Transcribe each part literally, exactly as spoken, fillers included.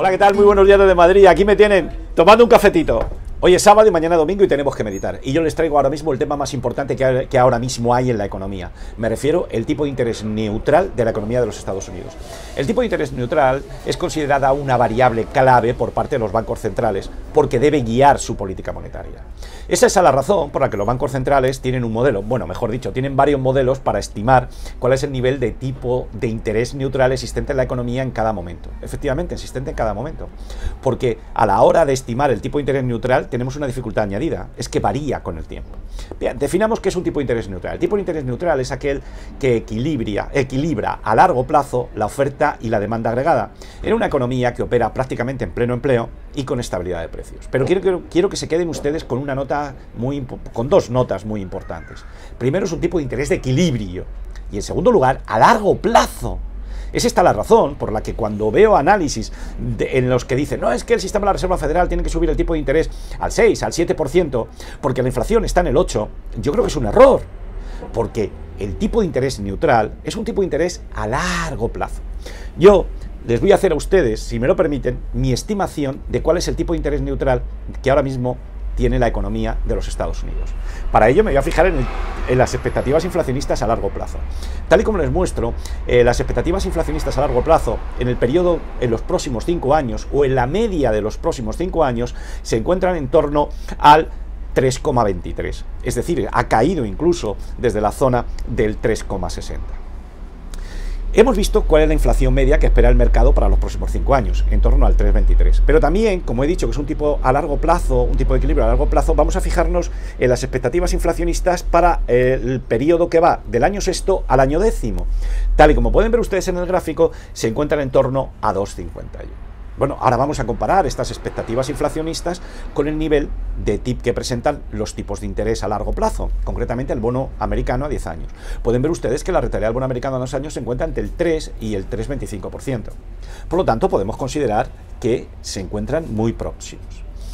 Hola, ¿qué tal? Muy buenos días desde Madrid. Aquí me tienen tomando un cafetito. Hoy es sábado y mañana domingo y tenemos que meditar. Y yo les traigo ahora mismo el tema más importante que, que ahora mismo hay en la economía. Me refiero al tipo de interés neutral de la economía de los Estados Unidos. El tipo de interés neutral es considerada una variable clave por parte de los bancos centrales porque debe guiar su política monetaria. Esa es la razón por la que los bancos centrales tienen un modelo, bueno, mejor dicho, tienen varios modelos para estimar cuál es el nivel de tipo de interés neutral existente en la economía en cada momento. Efectivamente, existente en cada momento. Porque a la hora de estimar el tipo de interés neutral tenemos una dificultad añadida, es que varía con el tiempo. Bien, definamos qué es un tipo de interés neutral. El tipo de interés neutral es aquel que equilibra, equilibra a largo plazo la oferta y la demanda agregada en una economía que opera prácticamente en pleno empleo y con estabilidad de precios. Pero quiero, quiero, quiero que se queden ustedes con una nota muy, con dos notas muy importantes. Primero, es un tipo de interés de equilibrio y en segundo lugar, a largo plazo. Es esta la razón por la que cuando veo análisis de, en los que dicen no, es que el sistema de la Reserva Federal tiene que subir el tipo de interés al seis, al siete por ciento porque la inflación está en el ocho, yo creo que es un error, porque el tipo de interés neutral es un tipo de interés a largo plazo. Yo les voy a hacer a ustedes, si me lo permiten, mi estimación de cuál es el tipo de interés neutral que ahora mismo tiene la economía de los Estados Unidos. Para ello me voy a fijar en, el, en las expectativas inflacionistas a largo plazo. Tal y como les muestro, eh, las expectativas inflacionistas a largo plazo en el periodo, en los próximos cinco años o en la media de los próximos cinco años se encuentran en torno al tres coma veintitrés. Es decir, ha caído incluso desde la zona del tres coma sesenta. Hemos visto cuál es la inflación media que espera el mercado para los próximos cinco años, en torno al tres coma veintitrés. Pero también, como he dicho, que es un tipo a largo plazo, un tipo de equilibrio a largo plazo, vamos a fijarnos en las expectativas inflacionistas para el periodo que va del año sexto al año décimo. Tal y como pueden ver ustedes en el gráfico, se encuentran en torno a dos coma cincuenta y uno. Bueno, ahora vamos a comparar estas expectativas inflacionistas con el nivel de tip que presentan los tipos de interés a largo plazo, concretamente el bono americano a diez años. Pueden ver ustedes que la rentabilidad del bono americano a dos años se encuentra entre el tres y el tres coma veinticinco por ciento. Por lo tanto, podemos considerar que se encuentran muy próximos.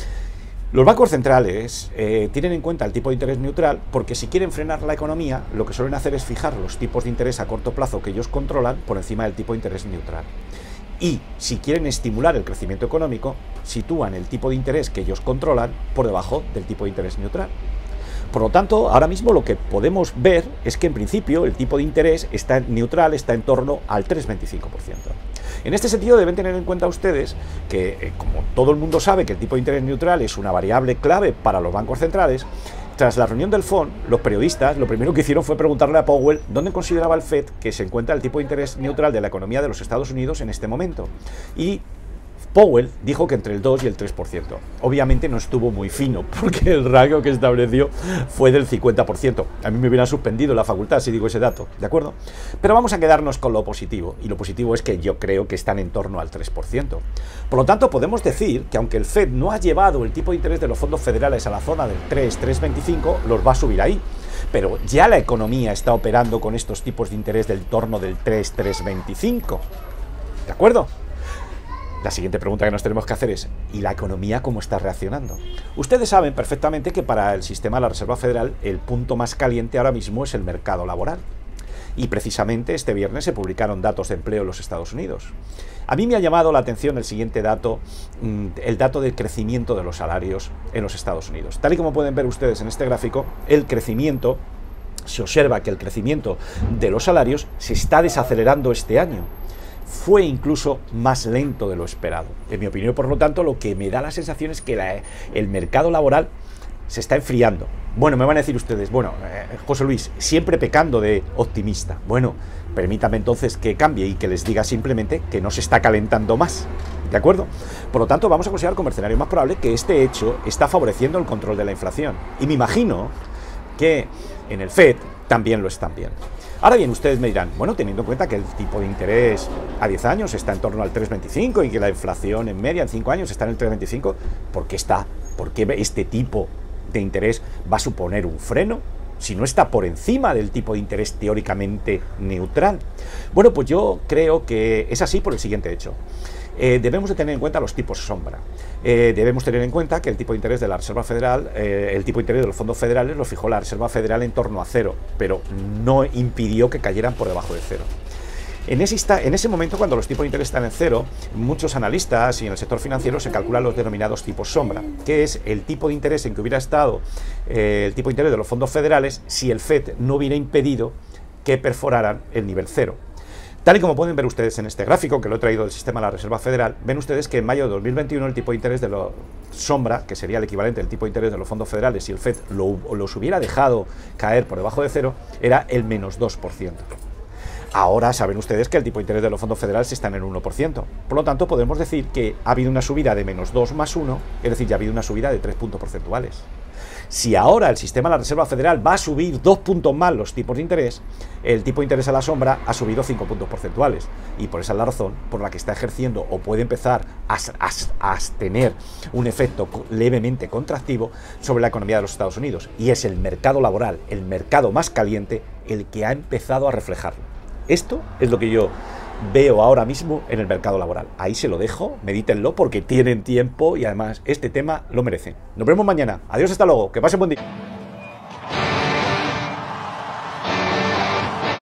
Los bancos centrales eh, tienen en cuenta el tipo de interés neutral porque si quieren frenar la economía, lo que suelen hacer es fijar los tipos de interés a corto plazo que ellos controlan por encima del tipo de interés neutral. Y si quieren estimular el crecimiento económico, sitúan el tipo de interés que ellos controlan por debajo del tipo de interés neutral. Por lo tanto, ahora mismo lo que podemos ver es que en principio el tipo de interés está neutral, está en torno al tres coma veinticinco por ciento. En este sentido deben tener en cuenta ustedes que, eh, como todo el mundo sabe que el tipo de interés neutral es una variable clave para los bancos centrales, tras la reunión del F O M, los periodistas lo primero que hicieron fue preguntarle a Powell dónde consideraba el Fed que se encuentra el tipo de interés neutral de la economía de los Estados Unidos en este momento. Y Powell dijo que entre el dos y el tres por ciento. Obviamente no estuvo muy fino, porque el rango que estableció fue del cincuenta por ciento. A mí me hubieran suspendido la facultad si digo ese dato, ¿de acuerdo? Pero vamos a quedarnos con lo positivo, y lo positivo es que yo creo que están en torno al tres por ciento. Por lo tanto, podemos decir que aunque el Fed no ha llevado el tipo de interés de los fondos federales a la zona del tres, tres coma veinticinco, los va a subir ahí. Pero ya la economía está operando con estos tipos de interés del torno del tres, tres coma veinticinco. ¿De acuerdo? La siguiente pregunta que nos tenemos que hacer es, ¿y la economía cómo está reaccionando? Ustedes saben perfectamente que para el sistema de la Reserva Federal el punto más caliente ahora mismo es el mercado laboral. Y precisamente este viernes se publicaron datos de empleo en los Estados Unidos. A mí me ha llamado la atención el siguiente dato, el dato del crecimiento de los salarios en los Estados Unidos. Tal y como pueden ver ustedes en este gráfico, el crecimiento, se observa que el crecimiento de los salarios se está desacelerando este año. Fue incluso más lento de lo esperado. En mi opinión, por lo tanto, lo que me da la sensación es que la, el mercado laboral se está enfriando. Bueno, me van a decir ustedes, bueno, eh, José Luis, siempre pecando de optimista. Bueno, permítame entonces que cambie y que les diga simplemente que no se está calentando más. ¿De acuerdo? Por lo tanto, vamos a considerar como escenario más probable que este hecho está favoreciendo el control de la inflación. Y me imagino que en el Fed también lo están viendo. Ahora bien, ustedes me dirán, bueno, teniendo en cuenta que el tipo de interés a diez años está en torno al tres coma veinticinco y que la inflación en media en cinco años está en el tres coma veinticinco, ¿por qué está? ¿Por qué este tipo de interés va a suponer un freno si no está por encima del tipo de interés teóricamente neutral? Bueno, pues yo creo que es así por el siguiente hecho. Eh, debemos de tener en cuenta los tipos sombra. Eh, debemos tener en cuenta que el tipo de interés de la Reserva Federal, eh, el tipo de interés de los fondos federales lo fijó la Reserva Federal en torno a cero, pero no impidió que cayeran por debajo de cero. En ese, en ese momento, cuando los tipos de interés están en cero, muchos analistas y en el sector financiero se calculan los denominados tipos sombra, que es el tipo de interés en que hubiera estado eh, el tipo de interés de los fondos federales si el F E D no hubiera impedido que perforaran el nivel cero. Tal y como pueden ver ustedes en este gráfico, que lo he traído del sistema de la Reserva Federal, ven ustedes que en mayo de dos mil veintiuno el tipo de interés de la sombra, que sería el equivalente del tipo de interés de los fondos federales, si el F E D lo, los hubiera dejado caer por debajo de cero, era el menos dos por ciento. Ahora saben ustedes que el tipo de interés de los fondos federales está en el uno por ciento. Por lo tanto, podemos decir que ha habido una subida de menos dos más uno, es decir, ya ha habido una subida de tres puntos porcentuales. Si ahora el sistema de la Reserva Federal va a subir dos puntos más los tipos de interés, el tipo de interés a la sombra ha subido cinco puntos porcentuales. Y por esa es la razón por la que está ejerciendo o puede empezar a, a, a tener un efecto levemente contractivo sobre la economía de los Estados Unidos. Y es el mercado laboral, el mercado más caliente, el que ha empezado a reflejarlo. Esto es lo que yo veo ahora mismo en el mercado laboral. Ahí se lo dejo, medítenlo porque tienen tiempo y además este tema lo merece. Nos vemos mañana. Adiós, hasta luego. Que pasen buen día.